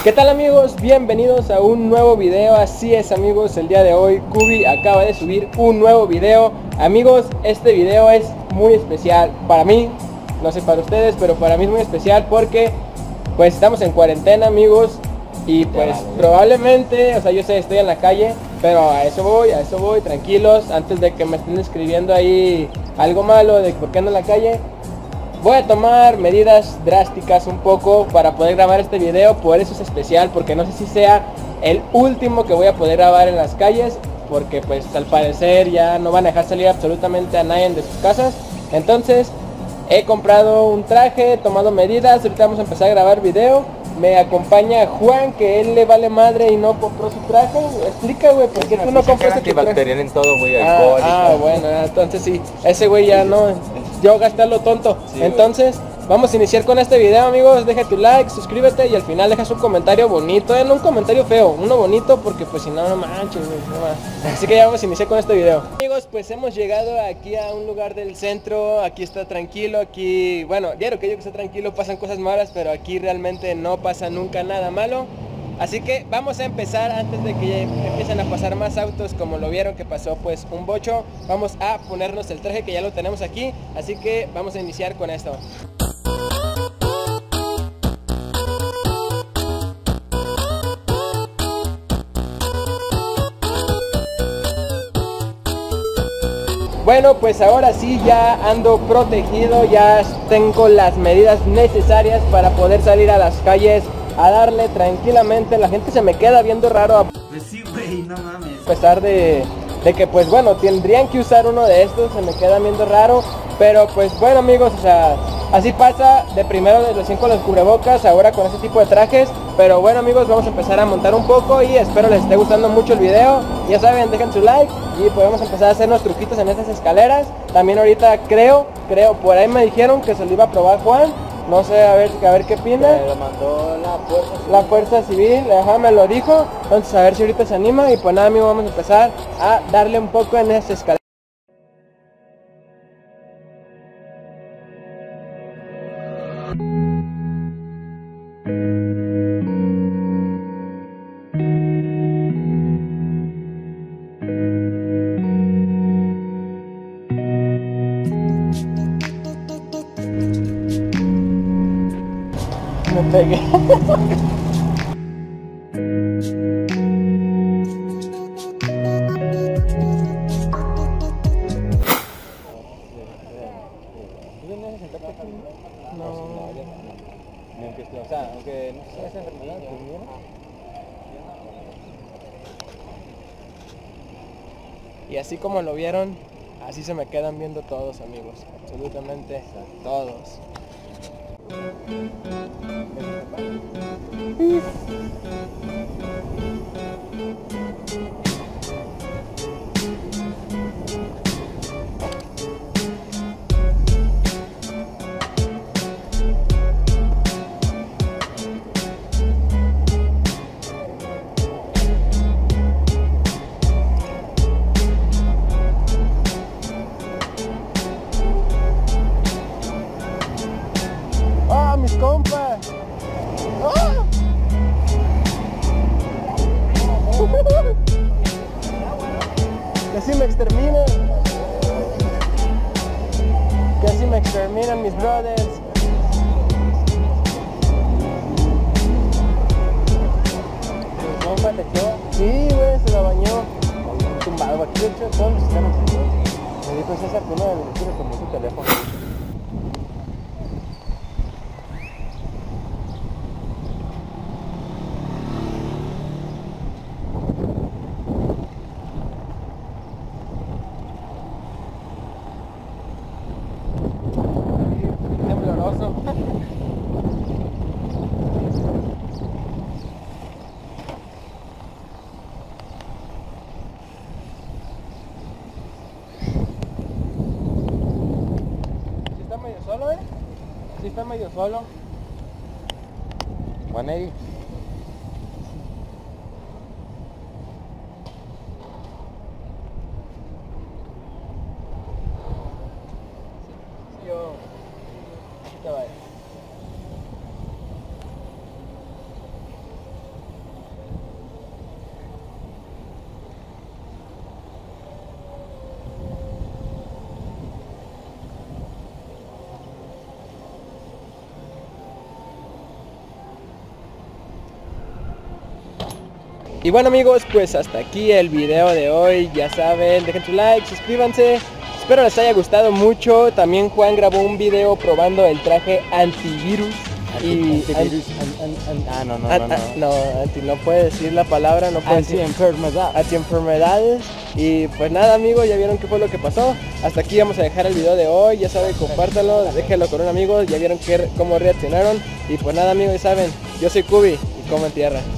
¿Qué tal amigos? Bienvenidos a un nuevo video. Así es amigos, el día de hoy Kubi acaba de subir un nuevo video. Amigos, este video es muy especial para mí, no sé para ustedes, pero para mí es muy especial porque pues estamos en cuarentena amigos. Y pues probablemente, o sea, yo sé, estoy en la calle, pero a eso voy, tranquilos, antes de que me estén escribiendo ahí algo malo de por qué ando en la calle. Voy a tomar medidas drásticas un poco para poder grabar este video, por eso es especial, porque no sé si sea el último que voy a poder grabar en las calles, porque pues al parecer ya no van a dejar salir absolutamente a nadie de sus casas. Entonces he comprado un traje, he tomado medidas, ahorita vamos a empezar a grabar video. Me acompaña Juan, que él le vale madre y no compró su traje. Explica, güey, ¿por qué tú no compraste tu traje? Antibacterial en todo, güey, alcohol. Bueno, entonces sí, ese güey ya no, yo gasté a lo tonto. Sí, entonces, vamos a iniciar con este video, amigos. Deja tu like, suscríbete y al final dejas un comentario bonito, no un comentario feo, uno bonito, porque pues si no, no manches, güey, no más. Así que ya vamos a iniciar con este video. Amigos, pues hemos llegado aquí a un lugar del centro. Aquí está tranquilo, aquí, bueno, diario que yo que está tranquilo, pasan cosas malas, pero aquí realmente no pasa nunca nada malo. Así que vamos a empezar antes de que empiecen a pasar más autos, como lo vieron que pasó pues un bocho. Vamos a ponernos el traje que ya lo tenemos aquí, así que vamos a iniciar con esto. Bueno, pues ahora sí ya ando protegido, ya tengo las medidas necesarias para poder salir a las calles a darle tranquilamente. La gente se me queda viendo raro. Pues sí, güey, no mames. A pesar de que pues bueno, tendrían que usar uno de estos, se me queda viendo raro. Pero pues bueno amigos, o sea, así pasa de primero de recién con los cubrebocas, ahora con este tipo de trajes. Pero bueno amigos, vamos a empezar a montar un poco y espero les esté gustando mucho el video. Ya saben, dejen su like y podemos empezar a hacer unos truquitos en estas escaleras. También ahorita creo, por ahí me dijeron que se lo iba a probar Juan. No sé, a ver qué opina. Me lo mandó la fuerza civil, ajá, me lo dijo. Entonces a ver si ahorita se anima. Y pues nada amigos, vamos a empezar a darle un poco en estas escaleras. Me pegué. O sea, aunque no sea esa enfermedad, pues mira. Y así como lo vieron, así se me quedan viendo todos amigos, absolutamente todos. ¡Ah, mis compas! ¡Ah! Casi me exterminan. Casi me exterminan mis brothers. ¿Mi compa te echó? Sí, güey, se la bañó. Tumbado, aquí de hecho todos los sistemas. Me dijo César que uno de los vecinos tomó su teléfono. Tembloroso. ¿Sí está medio solo, Sí está medio solo. 180. Y bueno amigos, pues hasta aquí el video de hoy. Ya saben, dejen su like, suscríbanse. Espero les haya gustado mucho. También Juan grabó un video probando el traje antivirus. No puede decir la palabra, no puede decir antienfermedades. Y pues nada amigos, ya vieron qué fue lo que pasó. Hasta aquí vamos a dejar el video de hoy. Ya saben, compártanlo, déjenlo con un amigo. Ya vieron cómo reaccionaron. Y pues nada amigos, ya saben, yo soy Kubi y como en tierra.